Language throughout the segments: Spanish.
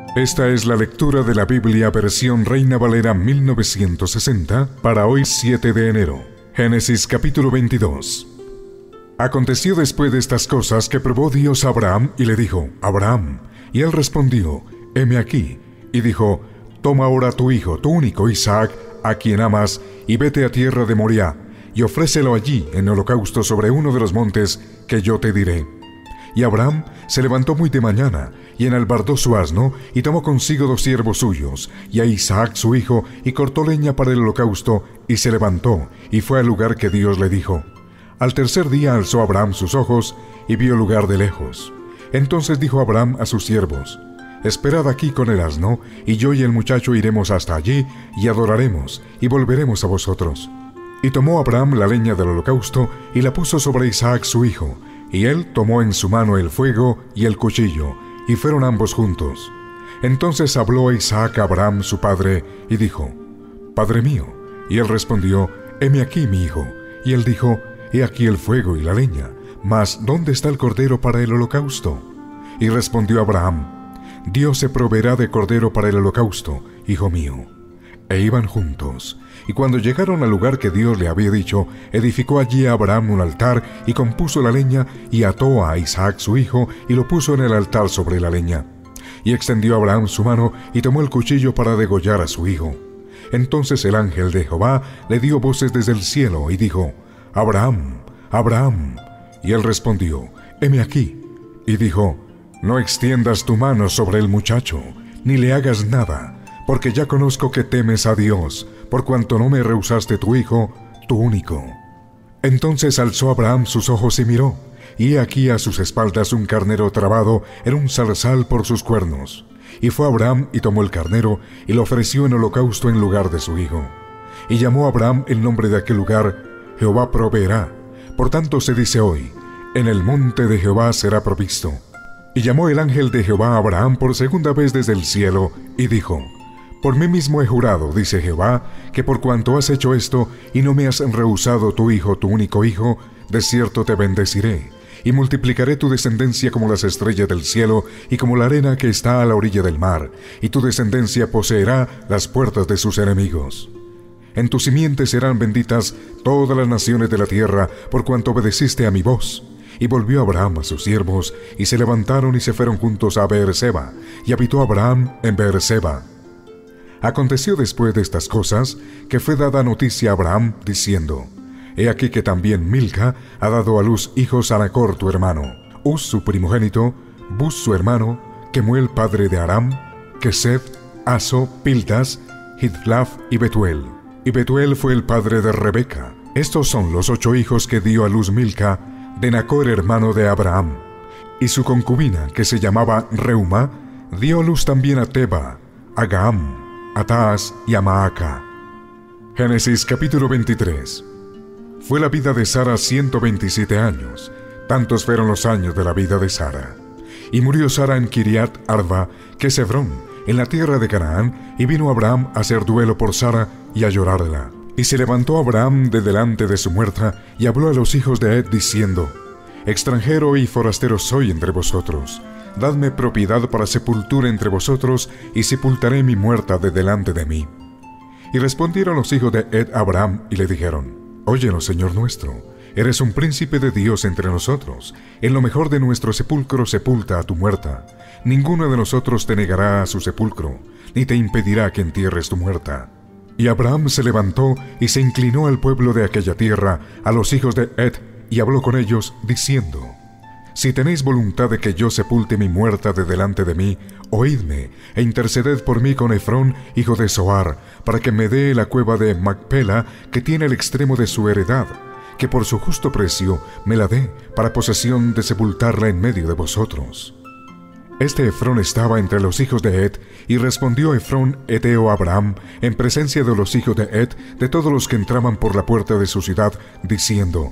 Esta es la lectura de la Biblia versión Reina Valera 1960 para hoy 7 de enero. Génesis capítulo 22. Aconteció después de estas cosas que probó Dios a Abraham y le dijo: Abraham. Y él respondió: heme aquí. Y dijo: toma ahora tu hijo, tu único Isaac, a quien amas, y vete a tierra de Moriah, y ofrécelo allí en holocausto sobre uno de los montes que yo te diré. Y Abraham se levantó muy de mañana, y enalbardó su asno, y tomó consigo 2 siervos suyos, y a Isaac su hijo, y cortó leña para el holocausto, y se levantó, y fue al lugar que Dios le dijo. Al tercer día alzó Abraham sus ojos, y vio el lugar de lejos. Entonces dijo Abraham a sus siervos: esperad aquí con el asno, y yo y el muchacho iremos hasta allí, y adoraremos, y volveremos a vosotros. Y tomó Abraham la leña del holocausto, y la puso sobre Isaac su hijo, y él tomó en su mano el fuego y el cuchillo, y fueron ambos juntos. Entonces habló Isaac a Abraham su padre, y dijo: Padre mío. Y él respondió: heme aquí, mi hijo. Y él dijo: he aquí el fuego y la leña, mas ¿dónde está el cordero para el holocausto? Y respondió Abraham: Dios se proveerá de cordero para el holocausto, hijo mío. E iban juntos. Y cuando llegaron al lugar que Dios le había dicho, edificó allí a Abraham un altar, y compuso la leña, y ató a Isaac su hijo, y lo puso en el altar sobre la leña. Y extendió Abraham su mano, y tomó el cuchillo para degollar a su hijo. Entonces el ángel de Jehová le dio voces desde el cielo, y dijo: Abraham, Abraham. Y él respondió: heme aquí. Y dijo: no extiendas tu mano sobre el muchacho, ni le hagas nada, porque ya conozco que temes a Dios, por cuanto no me rehusaste tu hijo, tu único. Entonces alzó Abraham sus ojos y miró, y he aquí a sus espaldas un carnero trabado en un zarzal por sus cuernos. Y fue Abraham y tomó el carnero, y lo ofreció en holocausto en lugar de su hijo. Y llamó a Abraham el nombre de aquel lugar: Jehová proveerá. Por tanto se dice hoy: en el monte de Jehová será provisto. Y llamó el ángel de Jehová a Abraham por segunda vez desde el cielo, y dijo: por mí mismo he jurado, dice Jehová, que por cuanto has hecho esto, y no me has rehusado tu hijo, tu único hijo, de cierto te bendeciré, y multiplicaré tu descendencia como las estrellas del cielo, y como la arena que está a la orilla del mar, y tu descendencia poseerá las puertas de sus enemigos. En tu simiente serán benditas todas las naciones de la tierra, por cuanto obedeciste a mi voz. Y volvió Abraham a sus siervos, y se levantaron y se fueron juntos a Beerseba, y habitó Abraham en Beerseba. Aconteció después de estas cosas, que fue dada noticia a Abraham, diciendo: he aquí que también Milca ha dado a luz hijos a Nacor tu hermano, Uz su primogénito, Buz su hermano, Kemuel padre de Aram, Kesed, Aso, Pildas, Hidlaf y Betuel. Y Betuel fue el padre de Rebeca. Estos son los 8 hijos que dio a luz Milca, de Nacor hermano de Abraham. Y su concubina, que se llamaba Reuma, dio a luz también a Teba, a Gaham, a Taas y a Maaca. Génesis capítulo 23. Fue la vida de Sara 127 años. Tantos fueron los años de la vida de Sara. Y murió Sara en Kiriat Arba, que es Hebrón, en la tierra de Canaán, y vino Abraham a hacer duelo por Sara y a llorarla. Y se levantó Abraham de delante de su muerta, y habló a los hijos de Ed, diciendo: extranjero y forastero soy entre vosotros. Dadme propiedad para sepultura entre vosotros, y sepultaré mi muerta de delante de mí. Y respondieron los hijos de Ed a Abraham, y le dijeron: óyenos, Señor nuestro, eres un príncipe de Dios entre nosotros. En lo mejor de nuestro sepulcro sepulta a tu muerta. Ninguno de nosotros te negará a su sepulcro, ni te impedirá que entierres tu muerta. Y Abraham se levantó y se inclinó al pueblo de aquella tierra, a los hijos de Ed, y habló con ellos, diciendo: si tenéis voluntad de que yo sepulte mi muerta de delante de mí, oídme, e interceded por mí con Efrón, hijo de Zohar, para que me dé la cueva de Macpela, que tiene el extremo de su heredad, que por su justo precio me la dé, para posesión de sepultarla en medio de vosotros. Este Efrón estaba entre los hijos de Ed, y respondió Efrón Eteo a Abraham, en presencia de los hijos de Ed, de todos los que entraban por la puerta de su ciudad, diciendo: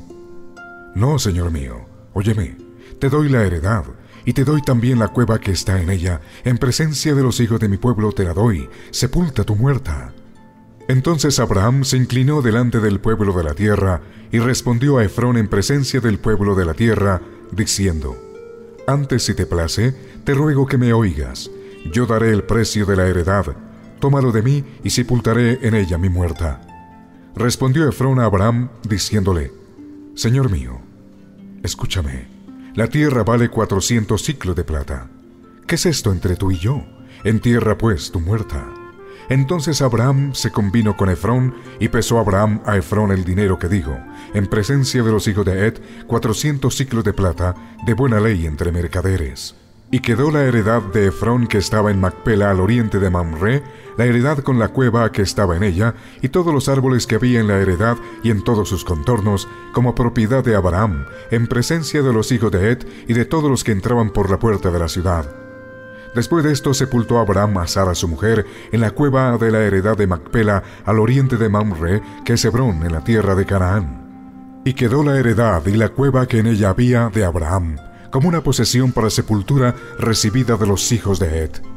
no, señor mío, óyeme, te doy la heredad, y te doy también la cueva que está en ella, en presencia de los hijos de mi pueblo te la doy, sepulta tu muerta. Entonces Abraham se inclinó delante del pueblo de la tierra, y respondió a Efrón en presencia del pueblo de la tierra, diciendo: antes, si te place, te ruego que me oigas. yo daré el precio de la heredad, tómalo de mí y sepultaré en ella mi muerta. Respondió Efrón a Abraham, diciéndole: Señor mío, escúchame, la tierra vale 400 siclos de plata. ¿Qué es esto entre tú y yo? Entierra pues tu muerta. Entonces Abraham se convino con Efrón, y pesó Abraham a Efrón el dinero que dijo, en presencia de los hijos de Het, 400 siclos de plata, de buena ley entre mercaderes. Y quedó la heredad de Efrón que estaba en Macpela al oriente de Mamre, la heredad con la cueva que estaba en ella, y todos los árboles que había en la heredad y en todos sus contornos, como propiedad de Abraham, en presencia de los hijos de Het y de todos los que entraban por la puerta de la ciudad. Después de esto sepultó Abraham a Sara su mujer en la cueva de la heredad de Macpela al oriente de Mamre, que es Hebrón en la tierra de Canaán. Y quedó la heredad y la cueva que en ella había de Abraham, como una posesión para sepultura recibida de los hijos de Het.